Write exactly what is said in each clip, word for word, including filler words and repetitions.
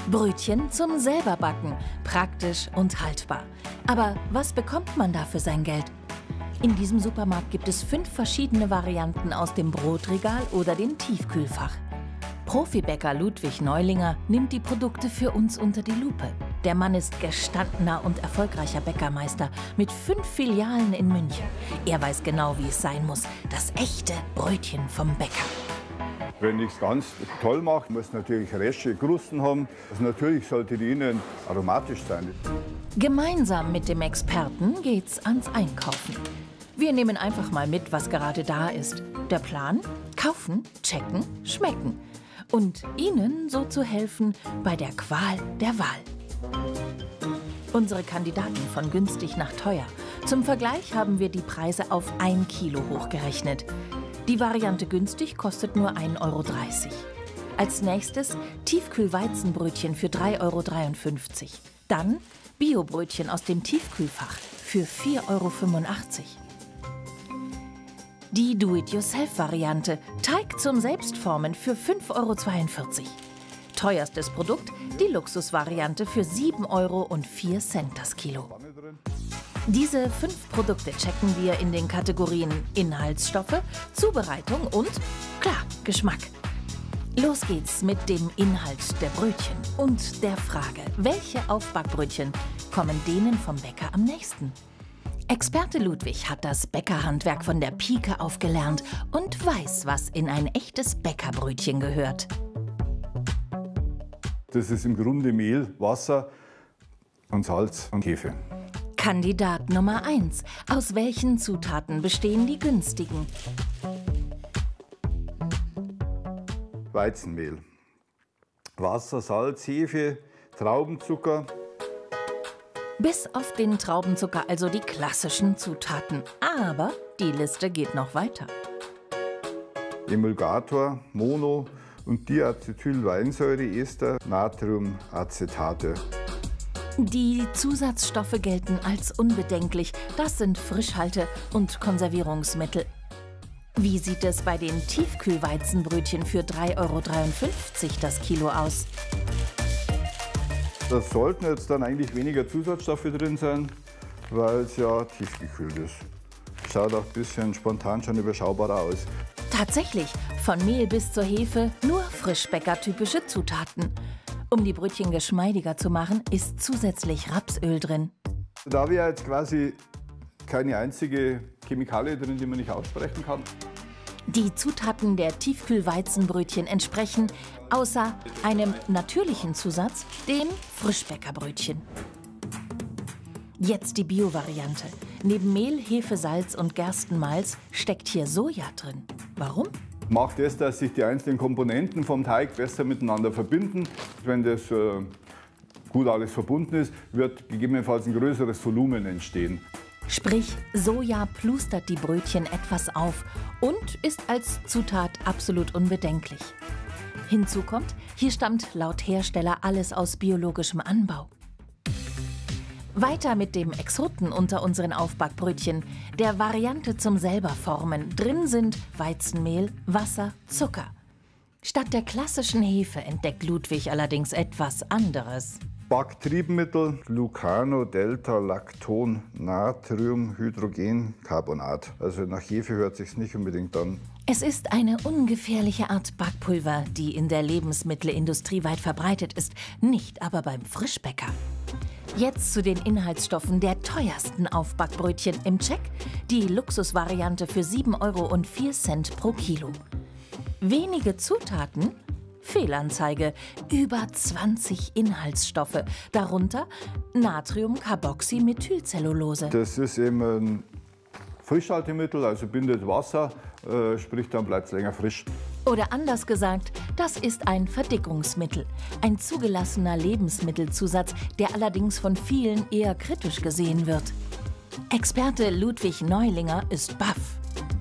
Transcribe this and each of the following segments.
Brötchen zum Selberbacken, praktisch und haltbar. Aber was bekommt man da für sein Geld? In diesem Supermarkt gibt es fünf verschiedene Varianten aus dem Brotregal oder dem Tiefkühlfach. Profibäcker Ludwig Neulinger nimmt die Produkte für uns unter die Lupe. Der Mann ist gestandener und erfolgreicher Bäckermeister mit fünf Filialen in München. Er weiß genau, wie es sein muss. Das echte Brötchen vom Bäcker. Wenn ich es ganz toll mache, muss natürlich resche Krusten haben. Also natürlich sollte die innen aromatisch sein. Gemeinsam mit dem Experten geht's ans Einkaufen. Wir nehmen einfach mal mit, was gerade da ist. Der Plan? Kaufen, checken, schmecken. Und Ihnen so zu helfen bei der Qual der Wahl. Unsere Kandidaten von günstig nach teuer. Zum Vergleich haben wir die Preise auf ein Kilo hochgerechnet. Die Variante günstig kostet nur ein Euro dreißig. Als nächstes Tiefkühlweizenbrötchen für drei Euro dreiundfünfzig. Dann Biobrötchen aus dem Tiefkühlfach für vier Euro fünfundachtzig. Die Do-it-yourself-Variante, Teig zum Selbstformen für fünf Euro zweiundvierzig. Teuerstes Produkt, die Luxusvariante für sieben Euro und vier Cent das Kilo. Diese fünf Produkte checken wir in den Kategorien Inhaltsstoffe, Zubereitung und, klar, Geschmack. Los geht's mit dem Inhalt der Brötchen und der Frage, welche Aufbackbrötchen kommen denen vom Bäcker am nächsten? Experte Ludwig hat das Bäckerhandwerk von der Pike auf gelernt und weiß, was in ein echtes Bäckerbrötchen gehört. Das ist im Grunde Mehl, Wasser und Salz und Hefe. Kandidat Nummer eins. Aus welchen Zutaten bestehen die günstigen? Weizenmehl, Wasser, Salz, Hefe, Traubenzucker. Bis auf den Traubenzucker also die klassischen Zutaten. Aber die Liste geht noch weiter. Emulgator, Mono und Diacetylweinsäureester, Natriumacetate. Die Zusatzstoffe gelten als unbedenklich. Das sind Frischhalte- und Konservierungsmittel. Wie sieht es bei den Tiefkühlweizenbrötchen für drei Euro dreiundfünfzig das Kilo aus? Da sollten jetzt dann eigentlich weniger Zusatzstoffe drin sein, weil es ja tiefgekühlt ist. Schaut auch ein bisschen spontan schon überschaubarer aus. Tatsächlich, von Mehl bis zur Hefe nur Frischbäcker-typische Zutaten. Um die Brötchen geschmeidiger zu machen, ist zusätzlich Rapsöl drin. Da wäre jetzt quasi keine einzige Chemikalie drin, die man nicht aussprechen kann. Die Zutaten der Tiefkühlweizenbrötchen entsprechen, außer einem natürlichen Zusatz, dem Frischbäckerbrötchen. Jetzt die Bio-Variante. Neben Mehl, Hefe, Salz und Gerstenmalz steckt hier Soja drin. Warum? Macht es, dass sich die einzelnen Komponenten vom Teig besser miteinander verbinden. Wenn das äh, gut alles verbunden ist, wird gegebenenfalls ein größeres Volumen entstehen. Sprich, Soja plustert die Brötchen etwas auf und ist als Zutat absolut unbedenklich. Hinzu kommt, hier stammt laut Hersteller alles aus biologischem Anbau. Weiter mit dem Exoten unter unseren Aufbackbrötchen, der Variante zum Selberformen. Drin sind Weizenmehl, Wasser, Zucker. Statt der klassischen Hefe entdeckt Ludwig allerdings etwas anderes. Backtriebmittel, Glucano-Delta-Lacton, Natriumhydrogencarbonat. Also nach Hefe hört sich's nicht unbedingt an. Es ist eine ungefährliche Art Backpulver, die in der Lebensmittelindustrie weit verbreitet ist, nicht aber beim Frischbäcker. Jetzt zu den Inhaltsstoffen der teuersten Aufbackbrötchen im Check, die Luxusvariante für sieben Euro und vier Cent pro Kilo. Wenige Zutaten? Fehlanzeige. Über zwanzig Inhaltsstoffe, darunter Natriumcarboxymethylcellulose. Das ist eben ein Frischhaltemittel, also bindet Wasser, äh, sprich dann bleibt es länger frisch. Oder anders gesagt, das ist ein Verdickungsmittel. Ein zugelassener Lebensmittelzusatz, der allerdings von vielen eher kritisch gesehen wird. Experte Ludwig Neulinger ist baff.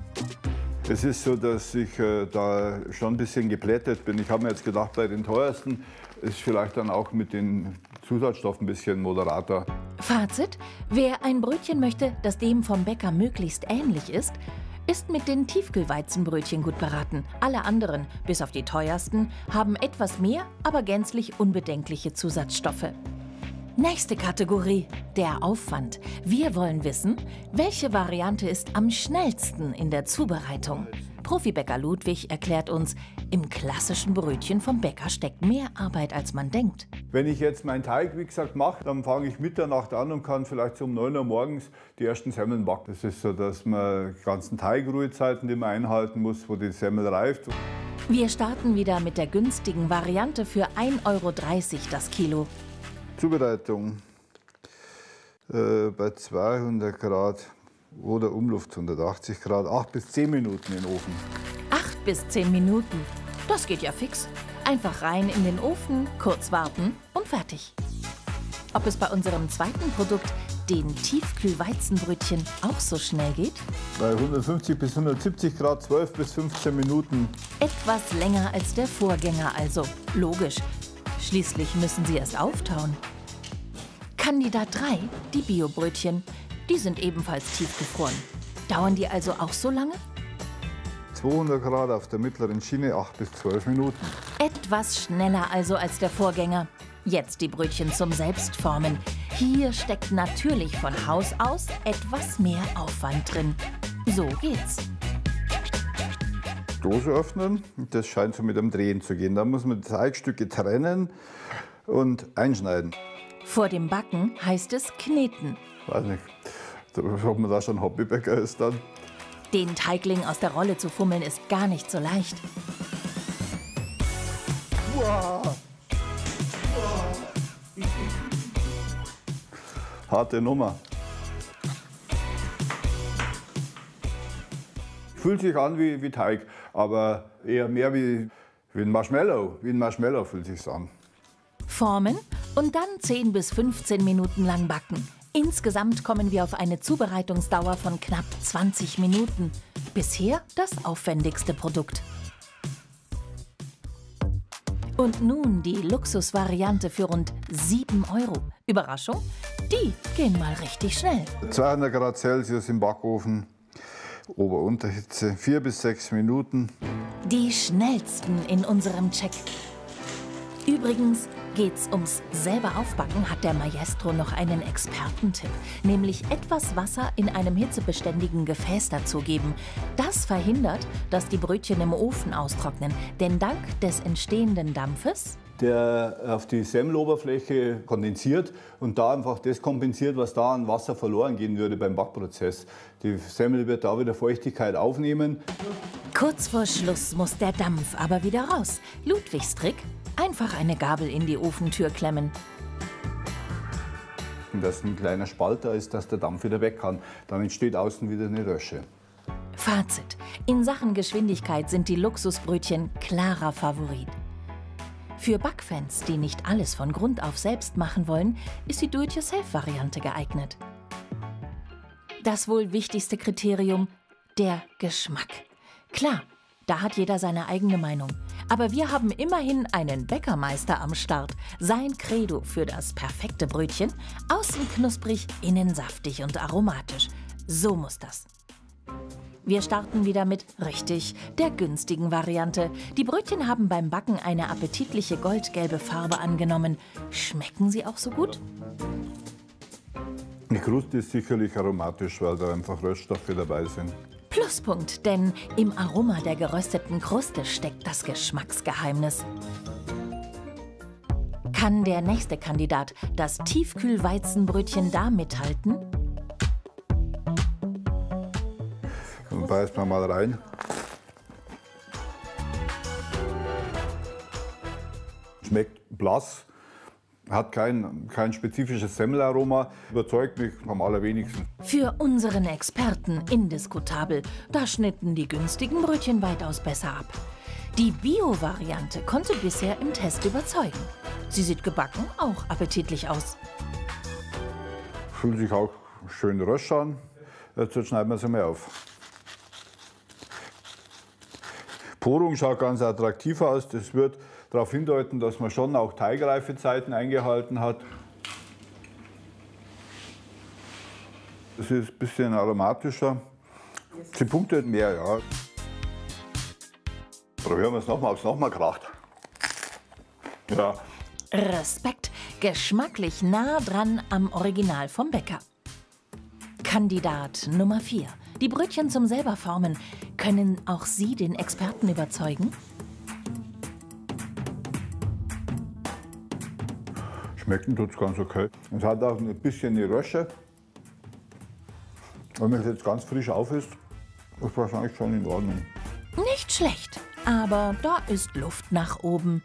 Es ist so, dass ich äh, da schon ein bisschen geplättet bin. Ich habe mir jetzt gedacht, bei den teuersten ist vielleicht dann auch mit den Zusatzstoffen ein bisschen moderater. Fazit: Wer ein Brötchen möchte, das dem vom Bäcker möglichst ähnlich ist, ist mit den Tiefkühlweizenbrötchen gut beraten. Alle anderen, bis auf die teuersten, haben etwas mehr, aber gänzlich unbedenkliche Zusatzstoffe. Nächste Kategorie, der Aufwand. Wir wollen wissen, welche Variante ist am schnellsten in der Zubereitung. Profibäcker Ludwig erklärt uns, im klassischen Brötchen vom Bäcker steckt mehr Arbeit, als man denkt. Wenn ich jetzt meinen Teig, wie gesagt, mache, dann fange ich Mitternacht an und kann vielleicht so um neun Uhr morgens die ersten Semmeln backen. Das ist so, dass man die ganzen Teigruhezeiten, die man einhalten muss, wo die Semmel reift. Wir starten wieder mit der günstigen Variante für ein Euro dreißig das Kilo. Zubereitung äh, bei zweihundert Grad oder Umluft hundertachtzig Grad, acht bis zehn Minuten in den Ofen. acht bis zehn Minuten, das geht ja fix. Einfach rein in den Ofen, kurz warten und fertig. Ob es bei unserem zweiten Produkt, den Tiefkühlweizenbrötchen, auch so schnell geht? Bei hundertfünfzig bis hundertsiebzig Grad, zwölf bis fünfzehn Minuten. Etwas länger als der Vorgänger also, logisch. Schließlich müssen sie erst auftauen. Kandidat drei, die Biobrötchen. Die sind ebenfalls tiefgefroren. Dauern die also auch so lange? zweihundert Grad auf der mittleren Schiene, acht bis zwölf Minuten. Etwas schneller also als der Vorgänger. Jetzt die Brötchen zum Selbstformen. Hier steckt natürlich von Haus aus etwas mehr Aufwand drin. So geht's. Dose öffnen, das scheint so mit dem Drehen zu gehen. Da muss man die Teigstücke trennen und einschneiden. Vor dem Backen heißt es kneten. Weiß nicht, ob man da schon Hobbybäcker ist dann. Den Teigling aus der Rolle zu fummeln ist gar nicht so leicht. Wow. Harte Nummer. Fühlt sich an wie, wie Teig, aber eher mehr wie, wie ein Marshmallow. Wie ein Marshmallow fühlt sich's an. Formen und dann zehn bis fünfzehn Minuten lang backen. Insgesamt kommen wir auf eine Zubereitungsdauer von knapp zwanzig Minuten. Bisher das aufwendigste Produkt. Und nun die Luxusvariante für rund sieben Euro. Überraschung, die gehen mal richtig schnell. zweihundert Grad Celsius im Backofen, Ober-Unterhitze, vier bis sechs Minuten. Die schnellsten in unserem Check. Übrigens geht's ums selber Aufbacken, hat der Maestro noch einen Expertentipp. Nämlich etwas Wasser in einem hitzebeständigen Gefäß dazugeben. Das verhindert, dass die Brötchen im Ofen austrocknen. Denn dank des entstehenden Dampfes, der auf die Semmeloberfläche kondensiert und da einfach das kompensiert, was da an Wasser verloren gehen würde beim Backprozess. Die Semmel wird da wieder Feuchtigkeit aufnehmen. kurz vor Schluss muss der Dampf aber wieder raus. Ludwigs Trick: einfach eine Gabel in die Ofentür klemmen. Dass ein kleiner Spalt da ist, dass der Dampf wieder weg kann. Dann entsteht außen wieder eine Rösche. Fazit: In Sachen Geschwindigkeit sind die Luxusbrötchen klarer Favorit. Für Backfans, die nicht alles von Grund auf selbst machen wollen, ist die Do-it-yourself-Variante geeignet. Das wohl wichtigste Kriterium: der Geschmack. Klar, da hat jeder seine eigene Meinung. Aber wir haben immerhin einen Bäckermeister am Start. Sein Credo für das perfekte Brötchen: außen knusprig, innen saftig und aromatisch. So muss das. Wir starten wieder mit, richtig, der günstigen Variante. Die Brötchen haben beim Backen eine appetitliche goldgelbe Farbe angenommen. Schmecken sie auch so gut? Die Kruste ist sicherlich aromatisch, weil da einfach Röststoffe dabei sind. Pluspunkt, denn im Aroma der gerösteten Kruste steckt das Geschmacksgeheimnis. Kann der nächste Kandidat, das Tiefkühlweizenbrötchen, da mithalten? Dann beißt man mal rein. Schmeckt blass, hat kein, kein spezifisches Semmelaroma, überzeugt mich am allerwenigsten. Für unseren Experten indiskutabel. Da schnitten die günstigen Brötchen weitaus besser ab. Die Bio-Variante konnte bisher im Test überzeugen. Sie sieht gebacken auch appetitlich aus. Fühlt sich auch schön rösch an. Jetzt schneiden wir sie mal auf. Porung schaut ganz attraktiv aus. Das wird darauf hindeuten, dass man schon auch Teigreifezeiten eingehalten hat. Es ist ein bisschen aromatischer Die Punkte mehr, ja. Probieren wir es nochmal, ob es nochmal kracht. Ja. Respekt, geschmacklich nah dran am Original vom Bäcker. Kandidat Nummer vier. Die Brötchen zum selberformen. Können auch Sie den Experten überzeugen? Schmecken tut es ganz okay. Es hat auch ein bisschen eine Rösche. Wenn man es jetzt ganz frisch auf ist, ist wahrscheinlich schon in Ordnung. Nicht schlecht, aber da ist Luft nach oben.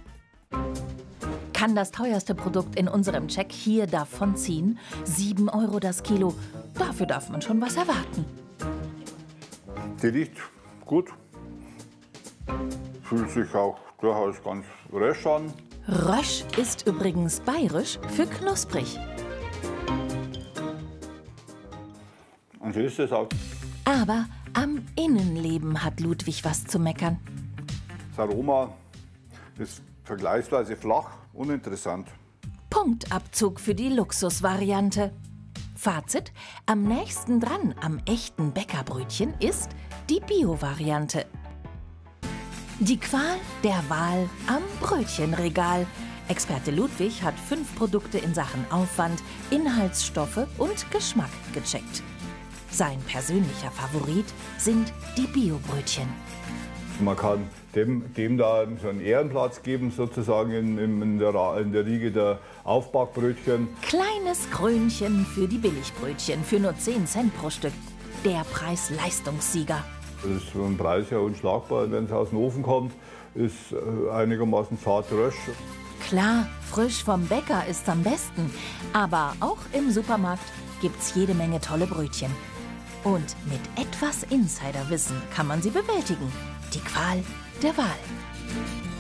Kann das teuerste Produkt in unserem Check hier davonziehen? sieben Euro das Kilo. Dafür darf man schon was erwarten. Die riecht gut. Fühlt sich auch durchaus ganz rösch an. Rösch ist übrigens bayerisch für knusprig. Und so ist es auch. Aber am Innenleben hat Ludwig was zu meckern. Das Aroma ist vergleichsweise flach, uninteressant. Punktabzug für die Luxusvariante. Fazit: Am nächsten dran am echten Bäckerbrötchen ist die Bio-Variante. Die Qual der Wahl am Brötchenregal. Experte Ludwig hat fünf Produkte in Sachen Aufwand, Inhaltsstoffe und Geschmack gecheckt. Sein persönlicher Favorit sind die Bio-Brötchen. Man kann dem, dem da so einen Ehrenplatz geben, sozusagen in, in, der, in der Riege der Aufbackbrötchen. Kleines Krönchen für die Billigbrötchen für nur zehn Cent pro Stück. Der Preis-Leistungssieger. Das ist so ein Preis ja unschlagbar. Wenn es aus dem Ofen kommt, ist einigermaßen zart rösch. Klar, frisch vom Bäcker ist's am besten. Aber auch im Supermarkt gibt's jede Menge tolle Brötchen. Und mit etwas Insiderwissen kann man sie bewältigen. Die Qual der Wahl.